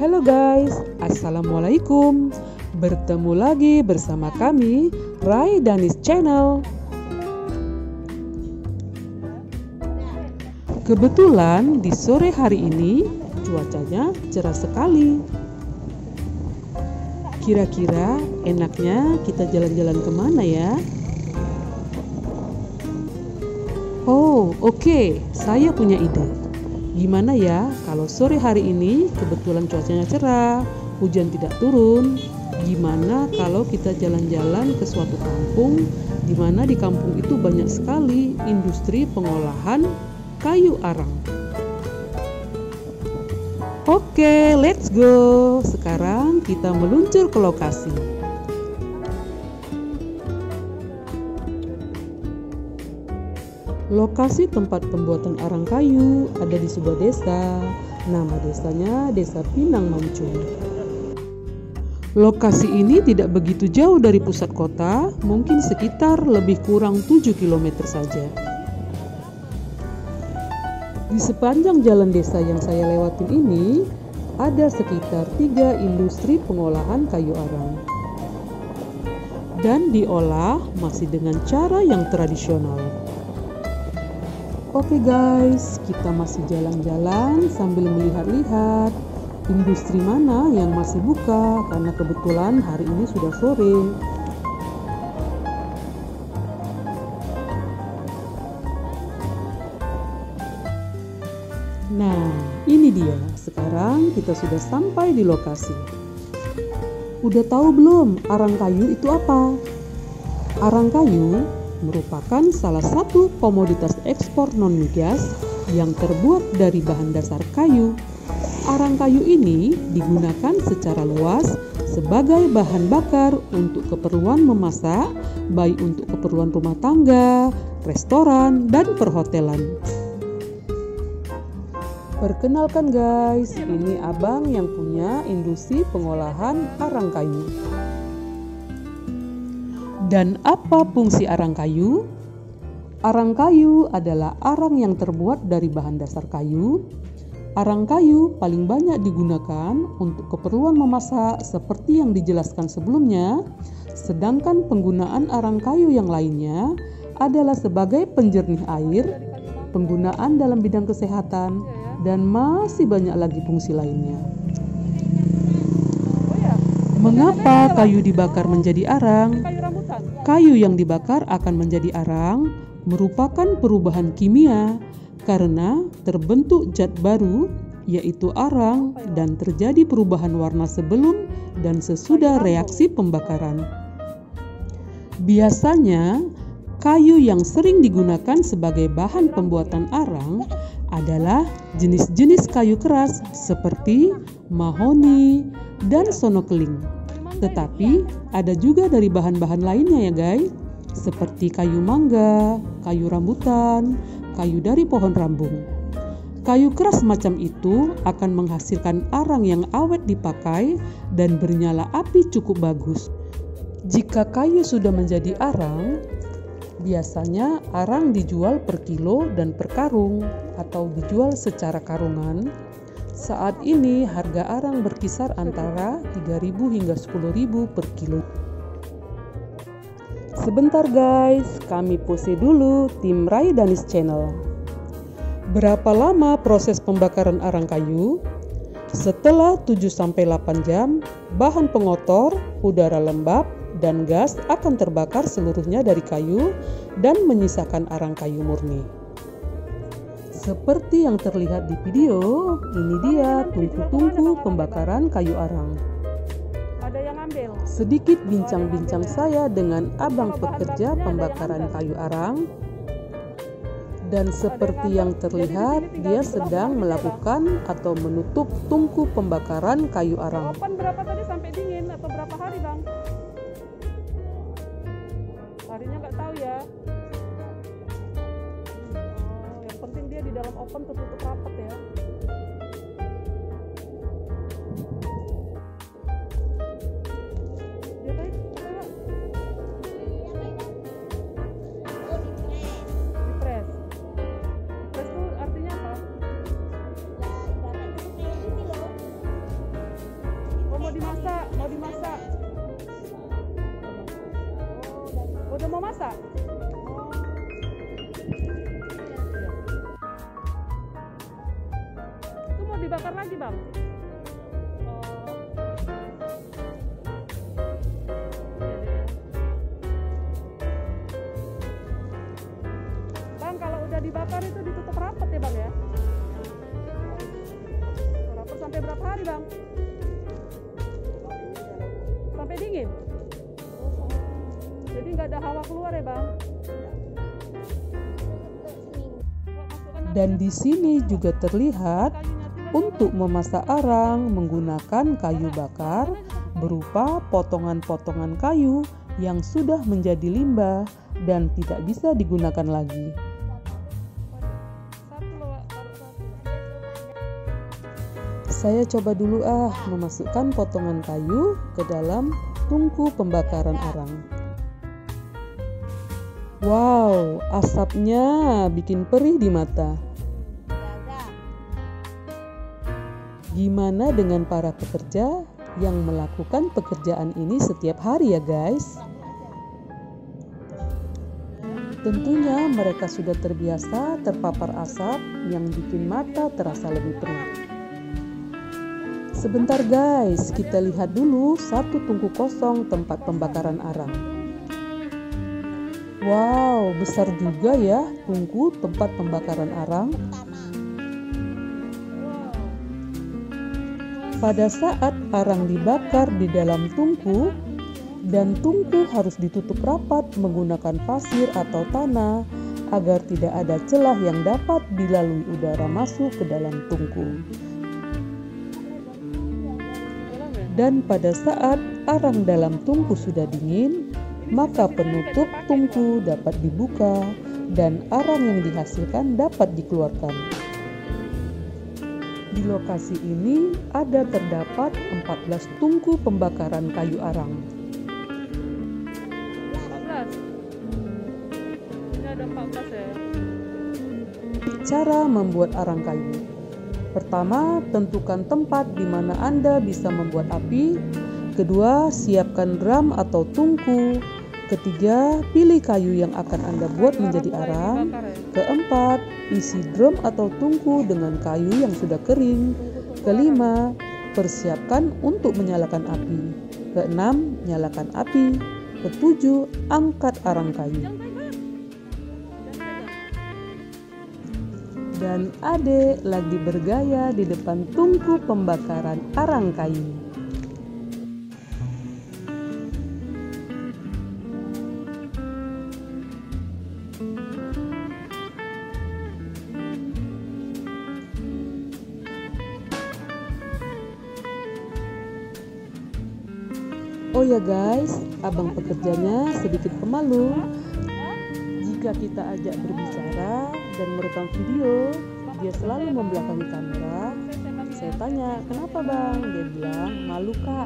Halo guys, Assalamualaikum. Bertemu lagi bersama kami, Rai Danis Channel. Kebetulan di sore hari ini cuacanya cerah sekali. Kira-kira enaknya kita jalan-jalan kemana ya? Oh, oke, saya punya ide. Gimana ya kalau sore hari ini kebetulan cuacanya cerah, hujan tidak turun? Gimana kalau kita jalan-jalan ke suatu kampung, di mana di kampung itu banyak sekali industri pengolahan kayu arang? Oke, let's go. Sekarang kita meluncur ke lokasi. Lokasi tempat pembuatan arang kayu ada di sebuah desa. Nama desanya Desa Pinang Mancung. Lokasi ini tidak begitu jauh dari pusat kota, mungkin sekitar lebih kurang 7 km saja. Di sepanjang jalan desa yang saya lewatin ini, ada sekitar 3 industri pengolahan kayu arang. Dan diolah masih dengan cara yang tradisional. Oke guys, kita masih jalan-jalan sambil melihat-lihat industri mana yang masih buka karena kebetulan hari ini sudah sore. Nah, ini dia. Sekarang kita sudah sampai di lokasi. Udah tahu belum arang kayu itu apa? Arang kayu merupakan salah satu komoditas ekspor non-migas yang terbuat dari bahan dasar kayu. Arang kayu ini digunakan secara luas sebagai bahan bakar untuk keperluan memasak, baik untuk keperluan rumah tangga, restoran, dan perhotelan. Perkenalkan guys, ini abang yang punya industri pengolahan arang kayu. Dan apa fungsi arang kayu? Arang kayu adalah arang yang terbuat dari bahan dasar kayu. Arang kayu paling banyak digunakan untuk keperluan memasak seperti yang dijelaskan sebelumnya, sedangkan penggunaan arang kayu yang lainnya adalah sebagai penjernih air, penggunaan dalam bidang kesehatan, dan masih banyak lagi fungsi lainnya. Mengapa kayu dibakar menjadi arang? Kayu yang dibakar akan menjadi arang merupakan perubahan kimia karena terbentuk zat baru yaitu arang dan terjadi perubahan warna sebelum dan sesudah reaksi pembakaran. Biasanya kayu yang sering digunakan sebagai bahan pembuatan arang adalah jenis-jenis kayu keras seperti mahoni dan sono keling. Tetapi ada juga dari bahan-bahan lainnya ya guys, seperti kayu mangga, kayu rambutan, kayu dari pohon rambung. Kayu keras macam itu akan menghasilkan arang yang awet dipakai dan bernyala api cukup bagus. Jika kayu sudah menjadi arang, biasanya arang dijual per kilo dan per karung atau dijual secara karungan. Saat ini harga arang berkisar antara 3.000 hingga 10.000 per kilo. Sebentar guys, kami pause dulu tim Rai Danis Channel. Berapa lama proses pembakaran arang kayu? Setelah 7-8 jam, bahan pengotor, udara lembab, dan gas akan terbakar seluruhnya dari kayu dan menyisakan arang kayu murni. Seperti yang terlihat di video, ini dia tungku-tungku pembakaran kayu arang. Ada yang ambil. Sedikit bincang-bincang saya dengan abang pekerja pembakaran kayu arang. Dan seperti yang terlihat, dia sedang melakukan atau menutup tungku pembakaran kayu arang. Open berapa tadi sampai dingin atau berapa hari bang? Harinya nggak tahu ya. Yang penting dia di dalam oven tertutup rapat ya. Dipres. Dipres itu artinya apa? bang? Bang, kalau udah dibakar itu ditutup rapat ya bang ya? Rapat sampai berapa hari bang? Sampai dingin? Jadi nggak ada hawa keluar ya bang? Dan di sini juga terlihat untuk memasak arang menggunakan kayu bakar berupa potongan-potongan kayu yang sudah menjadi limbah dan tidak bisa digunakan lagi. Saya coba dulu memasukkan potongan kayu ke dalam tungku pembakaran arang. Wow, asapnya bikin perih di mata. Gimana dengan para pekerja yang melakukan pekerjaan ini setiap hari ya guys? Tentunya mereka sudah terbiasa terpapar asap yang bikin mata terasa lebih perih. Sebentar guys, kita lihat dulu satu tungku kosong tempat pembakaran arang. Wow, besar juga ya tungku tempat pembakaran arang. Pada saat arang dibakar di dalam tungku, dan tungku harus ditutup rapat menggunakan pasir atau tanah agar tidak ada celah yang dapat dilalui udara masuk ke dalam tungku. Dan pada saat arang dalam tungku sudah dingin, maka penutup tungku dapat dibuka dan arang yang dihasilkan dapat dikeluarkan. Di lokasi ini ada terdapat 14 tungku pembakaran kayu arang. 14. Ini ada 14 ya. Cara membuat arang kayu. Pertama, tentukan tempat di mana Anda bisa membuat api. Kedua, siapkan drum atau tungku. Ketiga, pilih kayu yang akan Anda buat menjadi arang. Keempat, isi drum atau tungku dengan kayu yang sudah kering. Kelima, persiapkan untuk menyalakan api. Keenam, nyalakan api. Ketujuh, angkat arang kayu. Dan Ade lagi bergaya di depan tungku pembakaran arang kayu. Oh ya guys, abang pekerjanya sedikit pemalu. Jika kita ajak berbicara dan merekam video, dia selalu membelakangi kamera. Saya tanya, kenapa bang? Dia bilang, malu kak.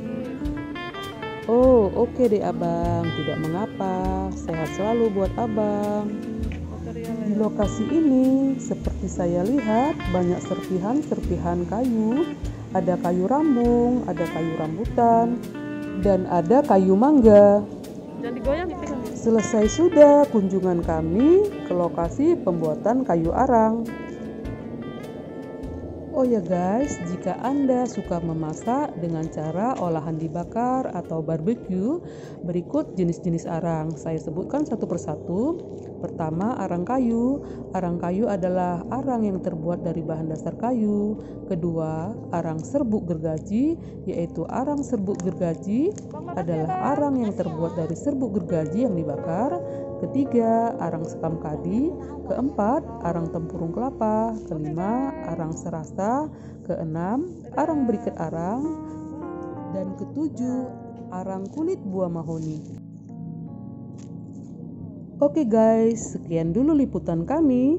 Oh oke deh abang, tidak mengapa. Sehat selalu buat abang. Di lokasi ini, seperti saya lihat, banyak serpihan-serpihan kayu. Ada kayu rambung, ada kayu rambutan, dan ada kayu mangga. Jangan digoyang, dipegang. Selesai sudah kunjungan kami ke lokasi pembuatan kayu arang. Oh ya guys, jika Anda suka memasak dengan cara olahan dibakar atau barbecue, berikut jenis-jenis arang. Saya sebutkan satu persatu. Pertama, arang kayu. Arang kayu adalah arang yang terbuat dari bahan dasar kayu. Kedua, arang serbuk gergaji, yaitu arang serbuk gergaji adalah arang yang terbuat dari serbuk gergaji yang dibakar. Ketiga, arang sekam kadi. Keempat, arang tempurung kelapa. Kelima, arang serasa. Keenam, arang beriket arang. Dan ketujuh, arang kulit buah mahoni. Oke guys, sekian dulu liputan kami.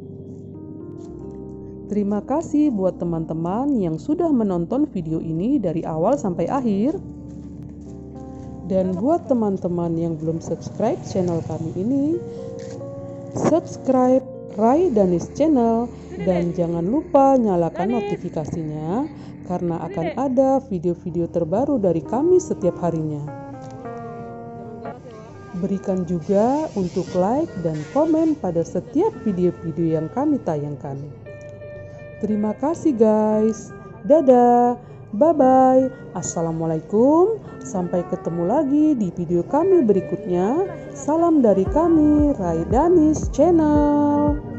Terima kasih buat teman-teman yang sudah menonton video ini dari awal sampai akhir. Dan buat teman-teman yang belum subscribe channel kami ini, subscribe Rai Danis Channel dan jangan lupa nyalakan notifikasinya karena akan ada video-video terbaru dari kami setiap harinya. Berikan juga untuk like dan komen pada setiap video-video yang kami tayangkan. Terima kasih guys. Dadah, bye-bye. Assalamualaikum. Sampai ketemu lagi di video kami berikutnya. Salam dari kami, Rai Danis Channel.